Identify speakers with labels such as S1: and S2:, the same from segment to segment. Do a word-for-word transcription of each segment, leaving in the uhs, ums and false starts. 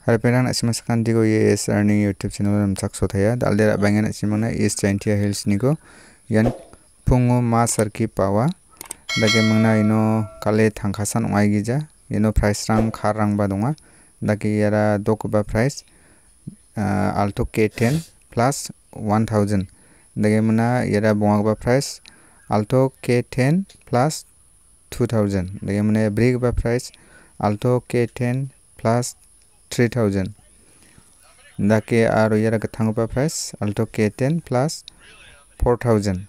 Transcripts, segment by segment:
S1: Harapin nak simak sekan tigo yes earning YouTube channel namsak sotaya dalde bangan nak simak na is Jaintia Hills niko yan Pung ma sarkhi phawa dake mangna ino kale thangkhasan ongai gija ino price rang khar rang ba donga dake yara dokuba price uh, alto K ten plus one thousand dake mangna yara bongagba price alto K ten plus two thousand dake mangna brigba price alto K ten plus three thousand dake aro yara gathangba price alto K ten plus four thousand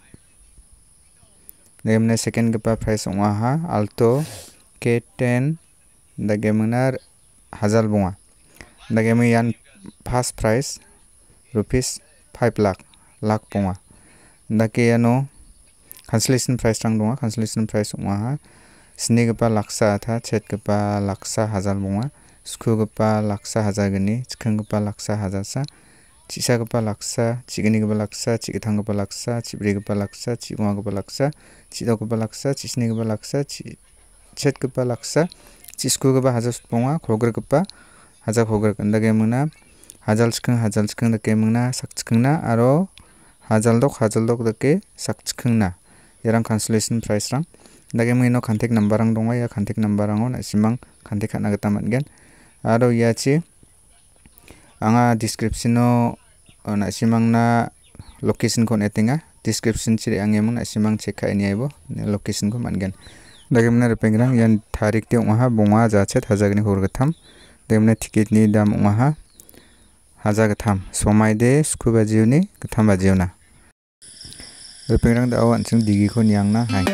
S1: dake second gapa price ongaha alto K ten dake mangna hazal bunga dake yan first price rupees five lakh lakh bunga dake yano cancellation price rang donga cancellation price ongaha sni gapa laksa tha chet gapa laksa hazal bunga sku gapa laksa hazar gani chikhang gapa laksa hazarsa chisa gapa laksa chigini gapa laksa chigithang gapa laksa chibri gapa laksa chigonga gapa laksa chidok gapa laksa chisni gapa laksa chet gapa laksa chisku gapa hazar bunga khogr gapa hazar khogr dake mangna hazal chikhang hazal chikhang dake mangna sak chikhangna aro hazal dok hazal dok dake sak chikhangna yarang cancellation price rang dake mangno contact number rang donga ya contact number rango nasimang contact khatna gita man-gen aro yachi anga description no nasimang na location ko netinga description chiri angemang nasimang check ka ini aibo location ko man-gen dake mangna repengrang yan tarik te ongaha bonga jachet hazagni horgatham dake mangna ticket ni dam ongaha hazagatham somai de scuba jiuni gatham bajiuna repengrang da awan chung digi ko niangna hai